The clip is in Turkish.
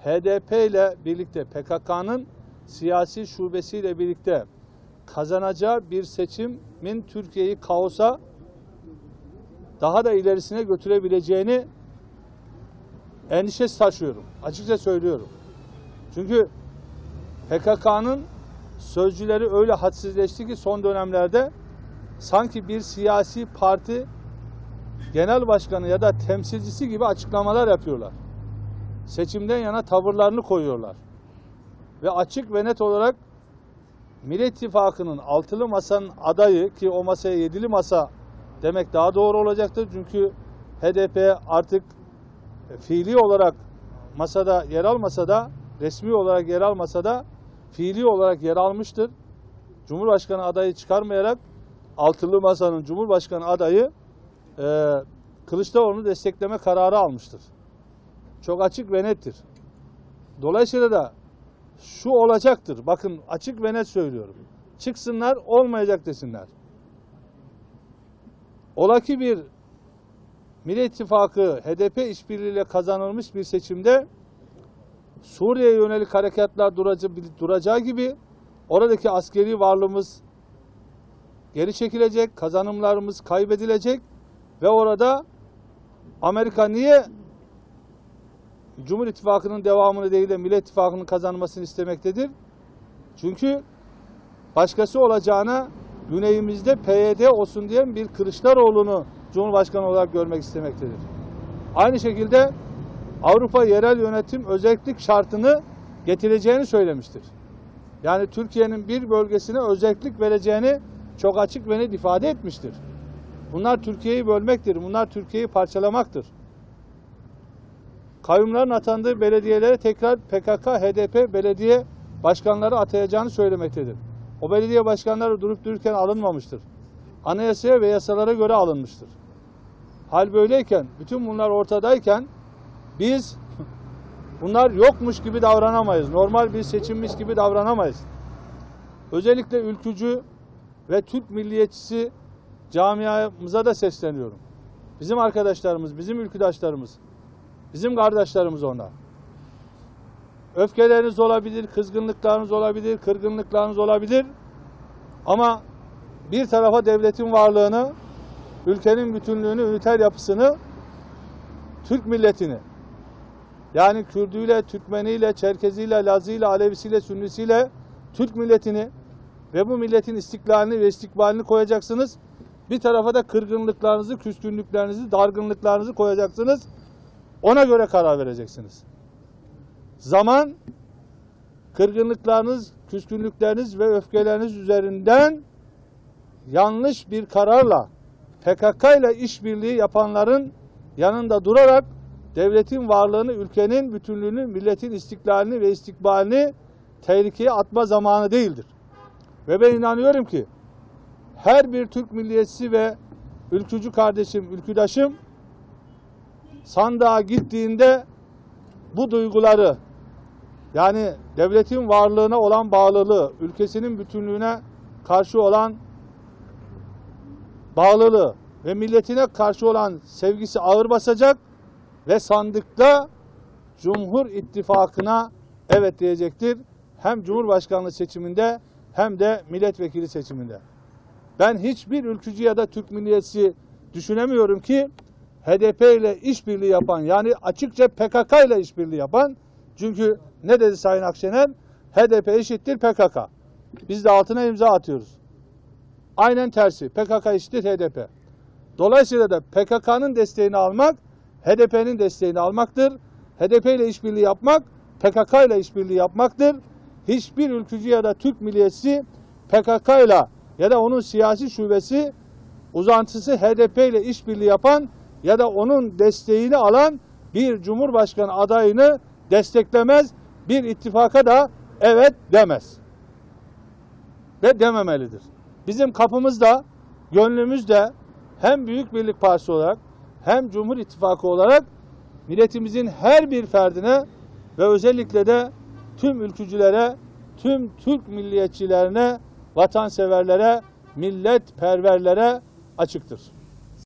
HDP ile birlikte, PKK'nın siyasi şubesiyle birlikte kazanacağı bir seçimin Türkiye'yi kaosa daha da ilerisine götürebileceğini endişe taşıyorum. Açıkça söylüyorum. Çünkü PKK'nın sözcüleri öyle hadsizleşti ki son dönemlerde sanki bir siyasi parti genel başkanı ya da temsilcisi gibi açıklamalar yapıyorlar. Seçimden yana tavırlarını koyuyorlar. Ve açık ve net olarak Millet İttifakı'nın altılı masanın adayı, ki o masaya yedili masa demek daha doğru olacaktır. Çünkü HDP artık fiili olarak masada yer almasa da, resmi olarak yer almasa da fiili olarak yer almıştır. Cumhurbaşkanı adayı çıkarmayarak altılı masanın Cumhurbaşkanı adayı Kılıçdaroğlu'nu destekleme kararı almıştır. Çok açık ve nettir. Dolayısıyla da şu olacaktır. Bakın açık ve net söylüyorum. Çıksınlar, olmayacak desinler. Ola ki bir Millet İttifakı HDP işbirliğiyle kazanılmış bir seçimde Suriye'ye yönelik harekatlar duracağı gibi oradaki askeri varlığımız geri çekilecek, kazanımlarımız kaybedilecek ve orada Amerika niye Cumhur İttifakı'nın devamını değil de Millet İttifakı'nın kazanmasını istemektedir? Çünkü başkası olacağına güneyimizde PYD olsun diyen bir Kılıçdaroğlu'nu Cumhurbaşkanı olarak görmek istemektedir. Aynı şekilde Avrupa yerel yönetim özellik şartını getireceğini söylemiştir. Yani Türkiye'nin bir bölgesine özellik vereceğini çok açık ve net ifade etmiştir. Bunlar Türkiye'yi bölmektir. Bunlar Türkiye'yi parçalamaktır. Kayyumların atandığı belediyelere tekrar PKK, HDP belediye başkanları atayacağını söylemektedir. O belediye başkanları durup dururken alınmamıştır. Anayasaya ve yasalara göre alınmıştır. Hal böyleyken, bütün bunlar ortadayken biz bunlar yokmuş gibi davranamayız. Normal bir seçimmiş gibi davranamayız. Özellikle ülkücü ve Türk milliyetçisi camiamıza da sesleniyorum. Bizim arkadaşlarımız, bizim ülküdaşlarımız, bizim kardeşlerimiz onlar. Öfkeleriniz olabilir, kızgınlıklarınız olabilir, kırgınlıklarınız olabilir. Ama bir tarafa devletin varlığını, ülkenin bütünlüğünü, üniter yapısını, Türk milletini, yani Kürdüyle, Türkmeniyle, Çerkeziyle, Lazıyla, Alevisiyle, Sünnisiyle Türk milletini ve bu milletin istiklalini ve istikbalini koyacaksınız. Bir tarafa da kırgınlıklarınızı, küskünlüklerinizi, dargınlıklarınızı koyacaksınız. Ona göre karar vereceksiniz. Zaman, kırgınlıklarınız, küskünlükleriniz ve öfkeleriniz üzerinden yanlış bir kararla PKK ile işbirliği yapanların yanında durarak devletin varlığını, ülkenin bütünlüğünü, milletin istiklalini ve istikbalini tehlikeye atma zamanı değildir. Ve ben inanıyorum ki her bir Türk milliyetçisi ve ülkücü kardeşim, ülküdaşım sandığa gittiğinde bu duyguları, yani devletin varlığına olan bağlılığı, ülkesinin bütünlüğüne karşı olan bağlılığı ve milletine karşı olan sevgisi ağır basacak ve sandıkta Cumhur İttifakı'na evet diyecektir. Hem Cumhurbaşkanlığı seçiminde hem de milletvekili seçiminde. Ben hiçbir ülkücü ya da Türk milliyetçisi düşünemiyorum ki HDP ile işbirliği yapan, yani açıkça PKK ile işbirliği yapan, çünkü ne dedi Sayın Akşener? HDP eşittir PKK. Biz de altına imza atıyoruz. Aynen tersi. PKK eşittir HDP. Dolayısıyla da PKK'nın desteğini almak, HDP'nin desteğini almaktır. HDP ile işbirliği yapmak, PKK ile işbirliği yapmaktır. Hiçbir ülkücü ya da Türk milliyetçisi PKK ile ya da onun siyasi şubesi, uzantısı HDP ile işbirliği yapan ya da onun desteğini alan bir Cumhurbaşkanı adayını desteklemez, bir ittifaka da evet demez. Ve dememelidir. Bizim kapımızda, gönlümüzde hem Büyük Birlik Partisi olarak hem Cumhur İttifakı olarak milletimizin her bir ferdine ve özellikle de tüm ülkücülere, tüm Türk milliyetçilerine, vatanseverlere, milletperverlere açıktır.